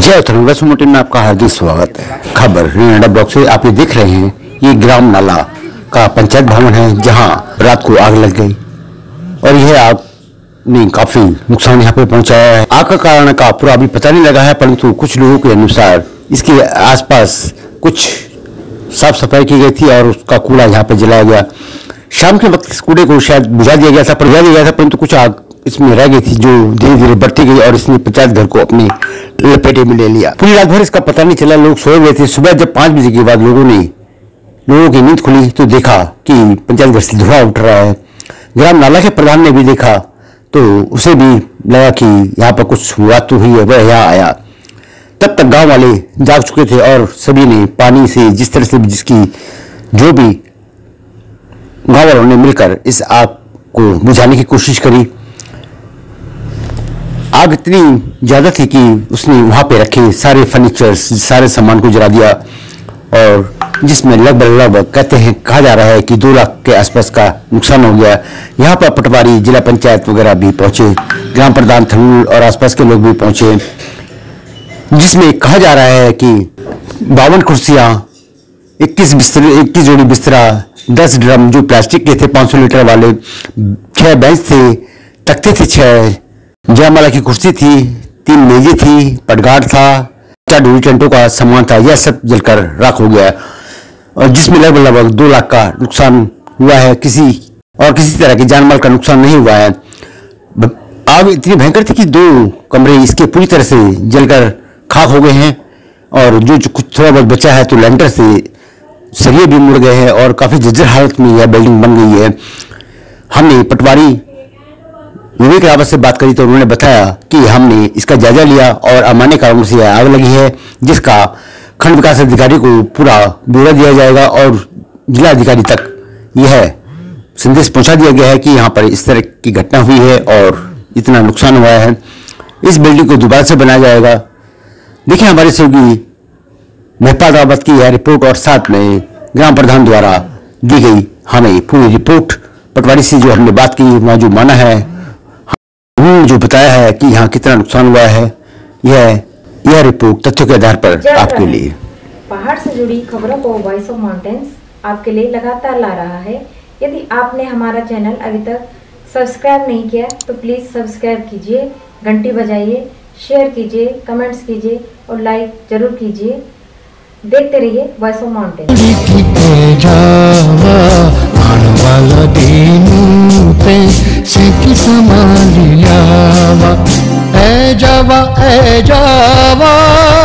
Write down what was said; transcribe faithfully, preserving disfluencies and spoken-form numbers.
जय Uttarakhand waste motive में आपका हार्दिक स्वागत है। खबर रेनाडा ब्लॉक से आप ये देख रहे हैं, ये ग्राम नाला का पंचायत भवन है जहां रात को आग लग गई और यह आग ने काफी नुकसान यहां पे पहुंचाया है। आग का कारण का पूरा अभी पता नहीं लगा है, परंतु कुछ लोगों के अनुसार इसके आसपास कुछ साफ सफाई की गई थी और उसका कूड़ा यहाँ पे जलाया गया। शाम के वक्त इस कूड़े को शायद बुझा दिया गया था बुझा दिया गया था परंतु कुछ आग इसमें रह गई थी जो धीरे धीरे बढ़ती गई और इसने पंचायत घर को अपनी लपेटे में ले लिया। पूरी रात भर इसका पता नहीं चला, लोग सोए हुए थे। सुबह जब पांच बजे के बाद लोगों ने लोगों की नींद खुली तो देखा कि पंचायत घर से धुआं उठ रहा है। ग्राम नाला के प्रधान ने भी देखा तो उसे भी लगा कि यहाँ पर कुछ हुआ तो हुई है, वह यहाँ आया। तब तक गांव वाले जाग चुके थे और सभी ने पानी से जिस तरह से जिसकी जो भी गांव वालों ने मिलकर इस आग को बुझाने की कोशिश करी। आग इतनी ज्यादा थी कि उसने वहां पे रखे सारे फर्नीचर सारे सामान को जला दिया और जिसमें लगभग लगभग कहते हैं कहा जा रहा है कि दो लाख के आसपास का नुकसान हो गया। यहाँ पर पटवारी जिला पंचायत वगैरह भी पहुंचे, ग्राम प्रधान थरूल और आसपास के लोग भी पहुंचे, जिसमें कहा जा रहा है कि बावन कुर्सियां, इक्कीस बिस्तर इक्कीस जोड़ी बिस्तरा, दस ड्रम जो प्लास्टिक के थे पाँच सौ लीटर वाले, छह बेंच थे, तख्ते थे, छह जयमाला की कुर्सी थी, तीन मेजें थी, पटगाड़ था, चार डोरी टेंटों का सामान था, यह सब जलकर राख हो गया और जिसमें लगभग लगभग दो लाख का नुकसान हुआ है। किसी और किसी तरह के जानमाल का नुकसान नहीं हुआ है। आग इतनी भयंकर थी कि दो कमरे इसके पूरी तरह से जलकर खाक हो गए हैं और जो, जो कुछ थोड़ा बहुत बचा है तो लेंटर से सरिये भी मुड़ गए हैं और काफी जर्जर हालत में यह बिल्डिंग बन गई है। हमने पटवारी विवेक रावत से बात करी तो उन्होंने बताया कि हमने इसका जायजा लिया और अमान्य कारणों से आग लगी है, जिसका खंड विकास अधिकारी को पूरा ब्यौरा दिया जाएगा और जिला अधिकारी तक यह संदेश पहुंचा दिया गया है कि यहाँ पर इस तरह की घटना हुई है और इतना नुकसान हुआ है। इस बिल्डिंग को दोबारा से बनाया जाएगा। देखिए हमारे सहयोगी महपाल रावत की यह रिपोर्ट और साथ में ग्राम प्रधान द्वारा दी गई हमें पूरी रिपोर्ट। पटवारी से जो हमने बात की वहाँ जो माना है, जो बताया है कि यहाँ कितना नुकसान हुआ है, यह यह रिपोर्ट तथ्यों के आधार पर आपके लिए। पहाड़ से जुड़ी खबरों को वॉइस ऑफ माउंटेन्स आपके लिए लगातार ला रहा है। यदि आपने हमारा चैनल अभी तक सब्सक्राइब नहीं किया तो प्लीज सब्सक्राइब कीजिए, घंटी बजाइए, शेयर कीजिए, कमेंट्स कीजिए और लाइक जरूर कीजिए। देखते रहिए वॉइस ऑफ माउंटेन्स। ए जावा ए जावा